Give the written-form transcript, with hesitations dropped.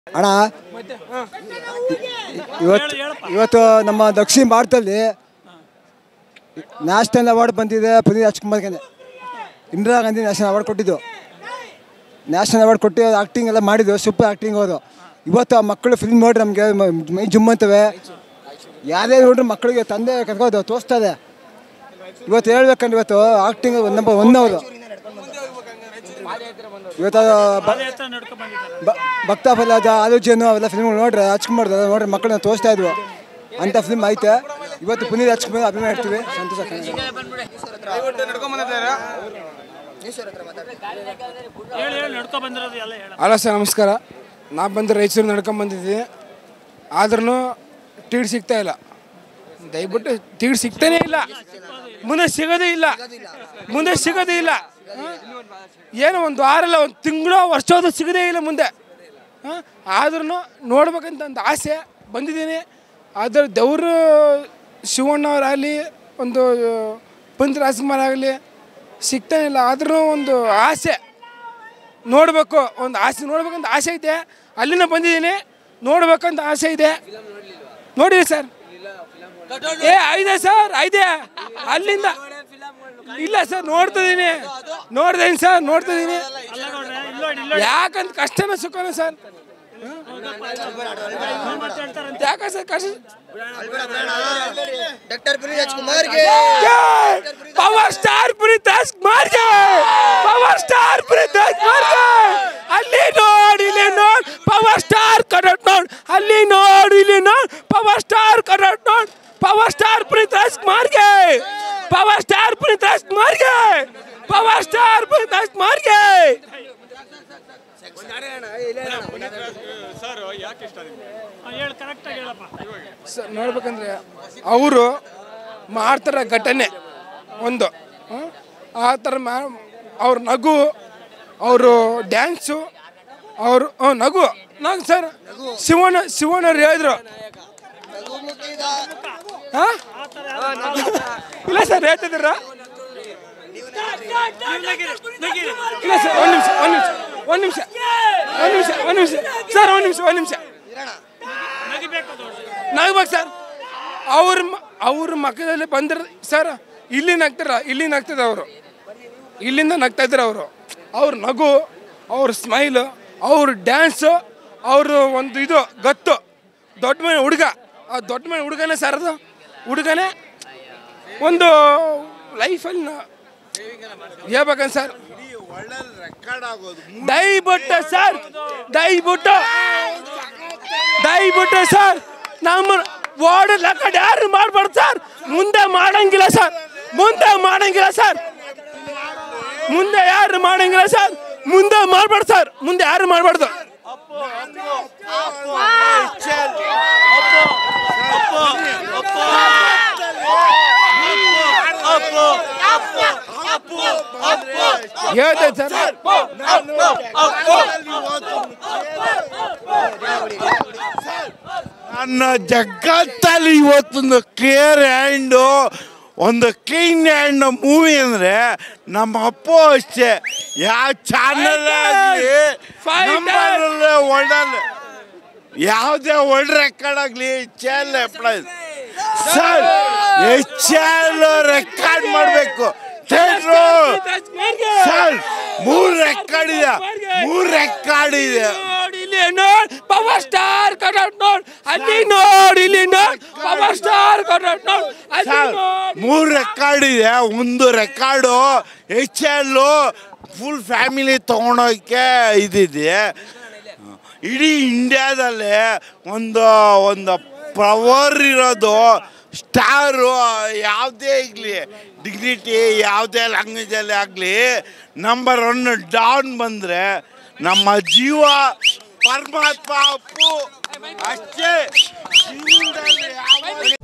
ಅಣ್ಣ ಇವತ್ತು ನಮ್ಮ ದಕ್ಷಿಣ ಭಾರತದಲ್ಲಿ ನ್ಯಾಷನಲ್ ಅವಾರ್ಡ್ ಬಂದಿದೆ. ಪುನೀತ್ ರಾಜ್ಕುಮಾರ್ಗೆ ಇಂದಿರಾ ಗಾಂಧಿ ನ್ಯಾಷನಲ್ ಅವಾರ್ಡ್ ಕೊಟ್ಟಿದ್ದು. ನ್ಯಾಷನಲ್ ಅವಾರ್ಡ್ ಕೊಟ್ಟು ಆ್ಯಕ್ಟಿಂಗ್ ಎಲ್ಲ ಮಾಡಿದ್ದು, ಸೂಪರ್ ಆ್ಯಕ್ಟಿಂಗ್ ಅವರು. ಇವತ್ತು ಆ ಮಕ್ಕಳು ಫಿಲ್ಮ್ ನೋಡ್ರಿ ನಮಗೆ ಮೈ ಜುಮ್ ಅಂತವೆ. ಯಾರೇ ನೋಡ್ರಿ ಮಕ್ಕಳಿಗೆ ತಂದೆ ಕರ್ಕೋದು ತೋರಿಸ್ತಾ ಇದೆ. ಇವತ್ತು ಹೇಳ್ಬೇಕಂದ್ರೆ ಇವತ್ತು ಆ್ಯಕ್ಟಿಂಗ್ ನಂಬರ್ ಒನ್ ಅವರು. ಇವತ್ತು ಭಕ್ತ ಫಲಾದ ಆಲೋಚನೆ ಅವೆಲ್ಲ ಫಿಲ್ಮ್ ನೋಡ್ರಿ ರಾಜ್ಕುಮಾರ್ ನೋಡ್ರಿ ಮಕ್ಕಳನ್ನ ತೋರಿಸ್ತಾ ಇದ್ವು ಅಂತ ಫಿಲ್ಮ್ ಐತೆ. ಇವತ್ತು ಪುನೀತ್ ರಾಜ್ಕುಮಾರ್ ಅಭಿನಯ ಮಾಡ್ತೀವಿ, ಸಂತೋಷ. ಹಲೋ ಸರ್, ನಮಸ್ಕಾರ. ನಾ ಬಂದು ರಾಯಚೂರು ನಡ್ಕೊಂಬಂದಿದ್ದೀನಿ. ಆದ್ರೂ ಟಿಕೆಟ್ ಸಿಗ್ತಾ ಇಲ್ಲ. ದಯವಿಟ್ಟು ಟಿಕೆಟ್ ಸಿಗ್ತಾನೇ ಇಲ್ಲ, ಮುಂದೆ ಸಿಗೋದೇ ಇಲ್ಲ, ಮುಂದೆ ಸಿಗೋದೇ ಇಲ್ಲ. ಏನೋ ಒಂದು ವಾರ ಅಲ್ಲ, ಒಂದು ತಿಂಗಳು ವರ್ಷದ ಸಿಗೋದೇ ಇಲ್ಲ ಮುಂದೆ. ಆದ್ರೂ ನೋಡ್ಬೇಕಂತ ಒಂದು ಆಸೆ ಬಂದಿದ್ದೀನಿ. ಆದರೆ ದೇವರು ಶಿವಣ್ಣವರಾಗಲಿ, ಒಂದು ಪುನೀತ್ ರಾಜ್ಕುಮಾರ್ ಆಗಲಿ ಸಿಗ್ತಾನೆ ಇಲ್ಲ. ಆದ್ರೂ ಒಂದು ಆಸೆ ನೋಡಬೇಕು, ಒಂದು ಆಸೆ ನೋಡ್ಬೇಕಂತ ಆಸೆ ಐತೆ. ಅಲ್ಲಿನ ಬಂದಿದ್ದೀನಿ, ನೋಡ್ಬೇಕಂತ ಆಸೆ ಇದೆ. ನೋಡಿರಿ ಸರ್, ಐದೆ ಸರ್, ಐದೆ ಅಲ್ಲಿಂದ ಇಲ್ಲ ಸರ್. ನೋಡ್ತಿದ್ದೀನಿ ಸರ್, ನೋಡ್ತಿದ್ದೀನಿ. ಯಾಕಂತ ಕಷ್ಟನ ಸುಖನ ಸರ್, ಯಾಕ ಸರ್ ಕಷ್ಟ. ಪವರ್ ಸ್ಟಾರ್ ಪುನೀತ್ ರಾಜ್ಕುಮಾರ್ಗೆ, ಪವರ್ ಸ್ಟಾರ್ ಪುನೀತ್ ರಾಜ್ಕುಮಾರ್ಗೆ. ಅಲ್ಲಿ ನೋಡಿ, ಇಲ್ಲಿ ನೋಡಿ, ಪವರ್ ಸ್ಟಾರ್ ಕಡಟ್ ನೋಡಿ. ಅಲ್ಲಿ ನೋಡಿ, ಇಲ್ಲಿ ನೋಡಿ, ಪವರ್ ಸ್ಟಾರ್ ಕಡಟ್ ನೋಡಿ. ಪವರ್ ಸ್ಟಾರ್ ಪುನೀತ್ ರಾಜ್ಕುಮಾರ್ಗೆ, ಪವರ್ ಸ್ಟಾರ್ ಪುನೀತ್ ರಾಜ್ಕುಮಾರ್ಗೆ, ಪವರ್ ಸ್ಟಾರ್ ಪುನೀತ್ ರಾಜ್ಕುಮಾರ್ಗೆ. ಸರ್ ನೋಡ್ಬೇಕಂದ್ರೆ ಅವರು ಮಾಡ್ತಾರ ಘಟನೆ ಒಂದು, ಆ ಥರ ಅವ್ರ ನಗು, ಅವರು ಡ್ಯಾನ್ಸು, ಅವರು ನಗು ಸರ್. ಶಿವಣ್ಣವ್ರು ಹೇಳಿದ್ರು ಇಲ್ಲ ಸರ್, ಹೇಳ್ತಿದ್ದೀರ ಇಲ್ಲ ಸರ್. ಒಂದು ನಿಮಿಷ ಸರ್, ಒಂದು ನಿಮಿಷ ನಗ್ಬೇಕು ಸರ್. ಅವ್ರ ಮಕ್ಕಳಲ್ಲಿ ಬಂದ್ರೆ ಸರ್, ಇಲ್ಲಿ ನಗ್ತದೆ ಅವರು, ಇಲ್ಲಿಂದ ನಗ್ತಾ ಇದ್ರು ಅವರು. ಅವ್ರ ನಗು, ಅವ್ರ ಸ್ಮೈಲು, ಅವ್ರ ಡ್ಯಾನ್ಸು, ಅವರು ಒಂದು ಇದು ಗತ್ತು. ದೊಡ್ಡ ಮನೆ ಹುಡುಗ, ಆ ದೊಡ್ಡ ಮನೆ ಹುಡುಗನೇ ಸರ್, ಅದು ಹುಡುಗನೇ ಒಂದು ಲೈಫಲ್ಲಿ ಹೇಳ್ಬೇಕಂತ ಸರ್. ದಯವಿಟ್ಟು ಸರ್, ದಯವಿಟ್ಟು ಸರ್, ನಮ್ಮ ವಾರ್ಡ್ ಲೆಕ್ಕ ಯಾರು ಮಾಡ್ಬಾರ್ದು ಸರ್. ಮುಂದೆ ಮಾಡಂಗಿಲ್ಲ ಸರ್, ಮುಂದೆ ಯಾರು ಮಾಡಂಗಿಲ್ಲ ಸರ್. ಮುಂದೆ ಮಾಡ್ಬಾರ್ದು ಸರ್, ಮುಂದೆ ಯಾರು ಮಾಡಬಾರ್ದು. ಹೇಳ್ತೇನೆ ಸರ್. ನನ್ನ ಜಗತ್ತಲ್ಲಿ ಇವತ್ತೊಂದು ಕ್ಲಿಯರ್ ಹ್ಯಾಂಡು, ಒಂದು ಕ್ಲೀನ್ ಹ್ಯಾಂಡ್ ಮೂವಿ ಅಂದರೆ ನಮ್ಮ ಅಪ್ಪು ಅಷ್ಟೇ. ಯಾವ ಚಾನಲ್ ಆಗಲಿ, ವರ್ಲ್ಡ್ ಯಾವುದೇ ವರ್ಲ್ಡ್ ರೆಕಾರ್ಡ್ ಆಗಲಿ, ಸರ್ HL ರೆಕಾರ್ಡ್ ಮಾಡಬೇಕು. ಸರ್ 3 ರೆಕಾರ್ಡ್ ಇದೆ. ಪವರ್ ಸ್ಟಾರ್ ಕಡಟ್ ನೋಡ್, ಅಲ್ಲಿ ನೋಡಿ, ಇಲ್ಲಿ ನೋಡಿ, ಪವರ್ ಸ್ಟಾರ್ ಕಡಟ್ ನೋಡ್. 3 ರೆಕಾರ್ಡ್ ಇದೆ. ಒಂದು ರೆಕಾರ್ಡು HL ಫುಲ್ ಫ್ಯಾಮಿಲಿ ತಗೊಂಡೋಗಕ್ಕೆ ಇದಿದೆ. ಇಡೀ ಇಂಡಿಯಾದಲ್ಲಿ ಒಂದು ಪವರ್ ಇರೋದು ಸ್ಟಾರು, ಯಾವುದೇ ಆಗಲಿ, ಡಿಗ್ನಿಟಿ ಯಾವುದೇ ಲ್ಯಾಂಗ್ವೇಜಲ್ಲಿ ಆಗಲಿ, ನಂಬರ್ 1 ಡಾನ್ ಬಂದರೆ ನಮ್ಮ ಜೀವ ಪರಮಾತ್ಮ ಅಪ್ಪು ಅಷ್ಟೇ.